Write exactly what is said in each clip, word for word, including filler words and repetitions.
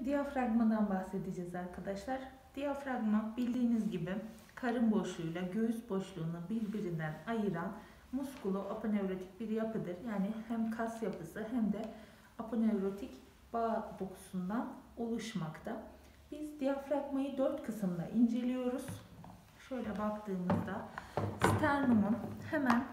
Şimdi diyafragmadan bahsedeceğiz arkadaşlar. Diyafragma bildiğiniz gibi karın boşluğuyla göğüs boşluğunu birbirinden ayıran muskulo-aponevrotik bir yapıdır. Yani hem kas yapısı hem de aponevrotik bağ dokusundan oluşmakta. Biz diyafragmayı dört kısımda inceliyoruz. Şöyle baktığımızda sternumun hemen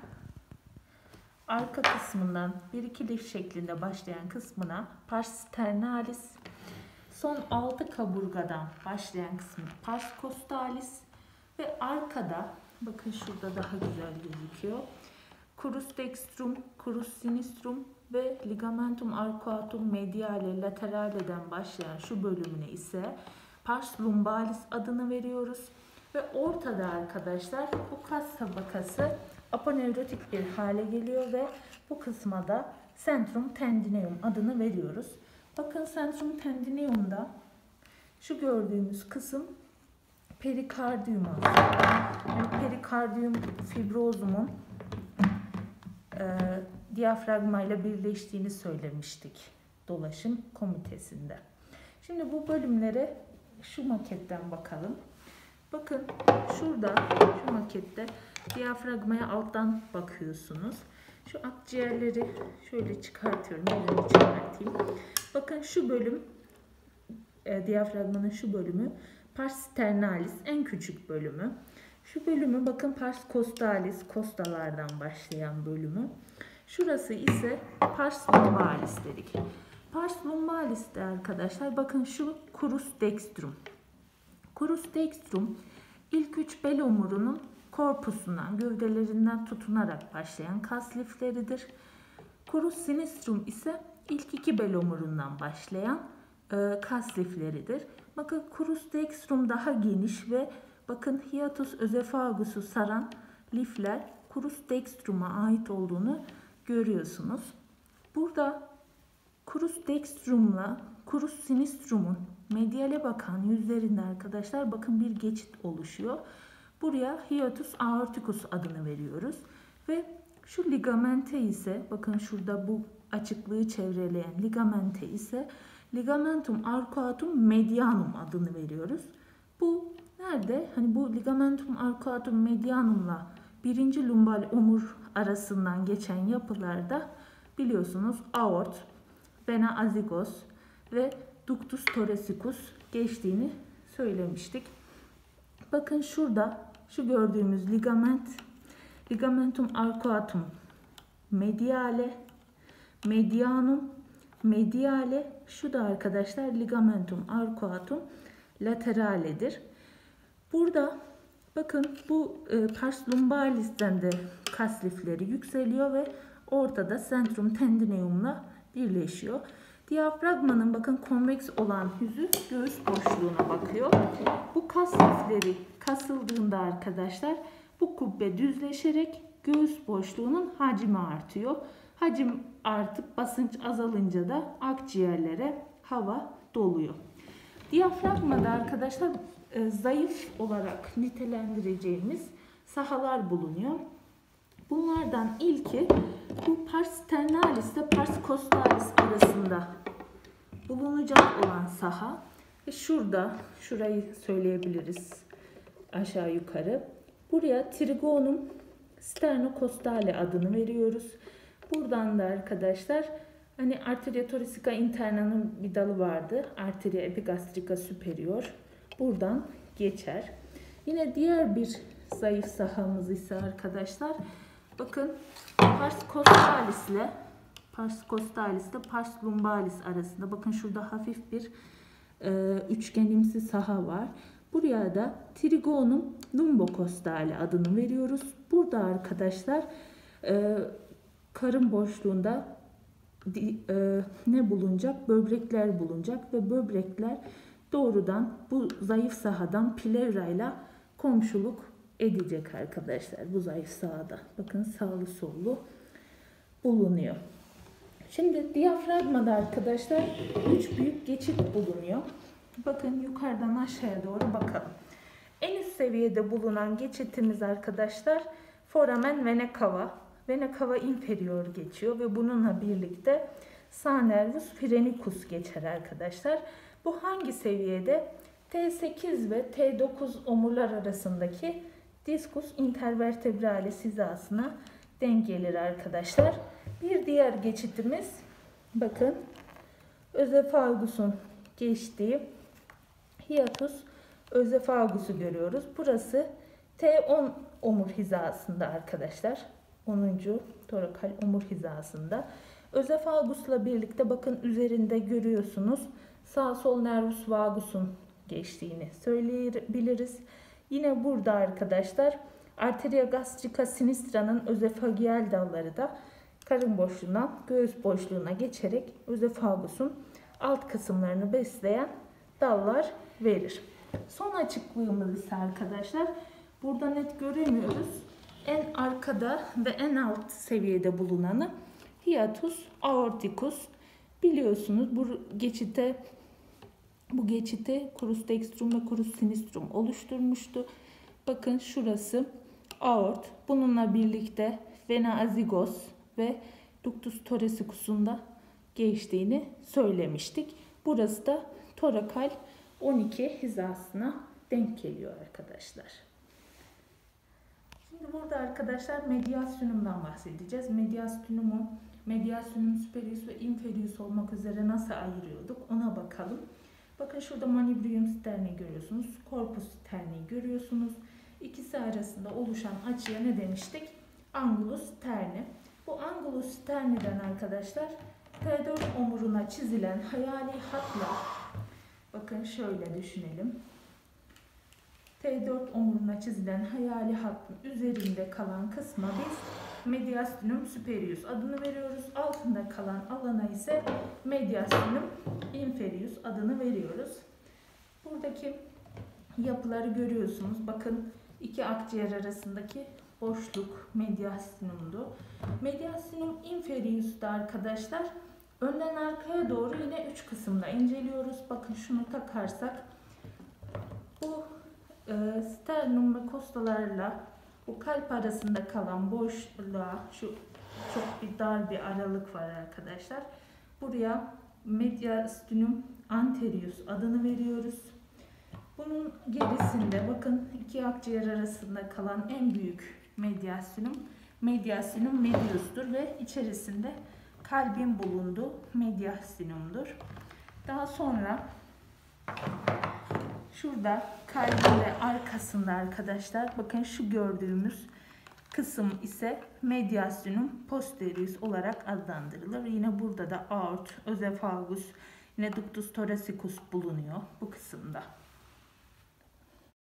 arka kısmından bir iki lif şeklinde başlayan kısmına pars sternalis, son altı kaburgadan başlayan kısmı pars costalis ve arkada bakın şurada daha güzel gözüküyor. Crus dextrum, crus sinistrum ve ligamentum arcuatum mediale lateraleden başlayan şu bölümüne ise pars lumbalis adını veriyoruz. Ve ortada arkadaşlar bu kas tabakası aponevrotik bir hale geliyor ve bu kısma da centrum tendineum adını veriyoruz. Bakın centrum tendineum'da şu gördüğümüz kısım perikardiyum aslında. Yani perikardiyum fibrozumun e, diyafragma ile birleştiğini söylemiştik dolaşım komitesinde. Şimdi bu bölümlere şu maketten bakalım. Bakın şurada şu makette diyafragmaya alttan bakıyorsunuz. Şu akciğerleri şöyle çıkartıyorum. Elimi çıkartayım. Bakın şu bölüm e, diyafragmanın şu bölümü pars sternalis en küçük bölümü. Şu bölümü bakın pars costalis kostalardan başlayan bölümü. Şurası ise pars lumbalis dedik. Pars lumbalis'te arkadaşlar bakın şu crus dextrum. Crus dextrum ilk üç bel omurunun korpusundan, gövdelerinden tutunarak başlayan kas lifleridir. Crus sinistrum ise ilk iki bel omurundan başlayan e, kas lifleridir. Bakın crus dextrum daha geniş ve bakın hiatus özephagus'u saran lifler crus dextrum'a ait olduğunu görüyorsunuz. Burada crus dextrum'la crus sinistrum'un mediale bakan yüzlerinde arkadaşlar bakın bir geçit oluşuyor. Buraya hiatus aorticus adını veriyoruz. Ve şu ligamente ise bakın şurada bu açıklığı çevreleyen ligamente ise ligamentum arcuatum medianum adını veriyoruz. Bu nerede? Hani bu ligamentum arcuatum medianumla birinci lumbal omur arasından geçen yapılarda biliyorsunuz aort, vena azygos ve ductus thoracicus geçtiğini söylemiştik. Bakın şurada şu gördüğümüz ligament, ligamentum arcuatum mediale, medianum, mediale, şu da arkadaşlar ligamentum arcuatum laterale'dir. Burada bakın bu e, pars lumbalis'ten de kas lifleri yükseliyor ve ortada centrum tendineum'la birleşiyor. Diyafragmanın bakın konveks olan yüzü göğüs boşluğuna bakıyor. Bu kas lifleri kasıldığında arkadaşlar bu kubbe düzleşerek göğüs boşluğunun hacmi artıyor. Hacim artıp basınç azalınca da akciğerlere hava doluyor. Diyafragmada arkadaşlar e, zayıf olarak nitelendireceğimiz sahalar bulunuyor. Bunlardan ilki bu pars sternalis ile pars costalis arasında bulunacak olan saha. Ve şurada, şurayı söyleyebiliriz aşağı yukarı. Buraya trigonum sternocostale adını veriyoruz. Buradan da arkadaşlar hani arteria thoracica interna'nın bir dalı vardı. Arteria epigastrica superior. Buradan geçer. Yine diğer bir zayıf sahamız ise arkadaşlar bakın pars costalis ile pars costalis ile pars lumbalis arasında bakın şurada hafif bir e, üçgenimsi saha var. Buraya da trigonum lumbocostale adını veriyoruz. Burada arkadaşlar e, karın boşluğunda e, ne bulunacak? Böbrekler bulunacak ve böbrekler doğrudan bu zayıf sahadan pleurayla komşuluk edecek arkadaşlar. Bu zayıf sahada. Bakın sağlı sollu bulunuyor. Şimdi diyafragmada arkadaşlar üç büyük geçit bulunuyor. Bakın yukarıdan aşağıya doğru bakalım. En üst seviyede bulunan geçitimiz arkadaşlar foramen vena cava. Vena cava inferior geçiyor ve bununla birlikte sağ nervus phrenicus geçer arkadaşlar. Bu hangi seviyede? T sekiz ve T dokuz omurlar arasındaki diskus intervertebralis hizasına denk gelir arkadaşlar. Bir diğer geçitimiz, bakın, özefagusun geçtiği hiatus özefagusu görüyoruz. Burası T on omur hizasında arkadaşlar. onuncu torakal omur hizasında. Özefagusla birlikte bakın üzerinde görüyorsunuz sağ sol nervus vagus'un geçtiğini söyleyebiliriz. Yine burada arkadaşlar arteria gastrica sinistra'nın özefagial dalları da karın boşluğundan göğüs boşluğuna geçerek özefagusun alt kısımlarını besleyen dallar verir. Son açıklığımız ise arkadaşlar, burada net göremiyoruz. En arkada ve en alt seviyede bulunanı hiatus aorticus. Biliyorsunuz bu geçite bu geçite crus dextrum ve crus sinistrum oluşturmuştu. Bakın şurası aort. Bununla birlikte vena azygos ve ductus thoraicus'un da geçtiğini söylemiştik. Burası da torakal on iki hizasına denk geliyor arkadaşlar. Şimdi burada arkadaşlar mediastinum'dan bahsedeceğiz. Mediastinumu mediastinum superius ve inferius olmak üzere nasıl ayırıyorduk ona bakalım. Bakın şurada manubrium sterni görüyorsunuz. Corpus sterni görüyorsunuz. İkisi arasında oluşan açıya ne demiştik? Angulus sterni. Bu angulus sterniden arkadaşlar T dört omuruna çizilen hayali hatla, bakın şöyle düşünelim. T dört omuruna çizilen hayali hattın üzerinde kalan kısma biz mediastinum superius adını veriyoruz. Altında kalan alana ise mediastinum inferius adını veriyoruz. Buradaki yapıları görüyorsunuz. Bakın iki akciğer arasındaki boşluk mediastinumdu. Mediastinum inferius da arkadaşlar önden arkaya doğru yine üç kısımda inceliyoruz. Bakın şunu takarsak bu e, sternum ve kostalarla bu kalp arasında kalan boşluğa şu çok bir dar bir aralık var arkadaşlar. Buraya mediastinum anterius adını veriyoruz. Bunun gerisinde bakın iki akciğer arasında kalan en büyük mediastinum mediastinum medius'tur ve içerisinde kalbin bulunduğu mediastinum'dur. Daha sonra şurada kalbin de arkasında arkadaşlar bakın şu gördüğümüz kısım ise mediastinum posterius olarak adlandırılır. Yine burada da aort, özefagus, yine ductus thoraicus bulunuyor bu kısımda.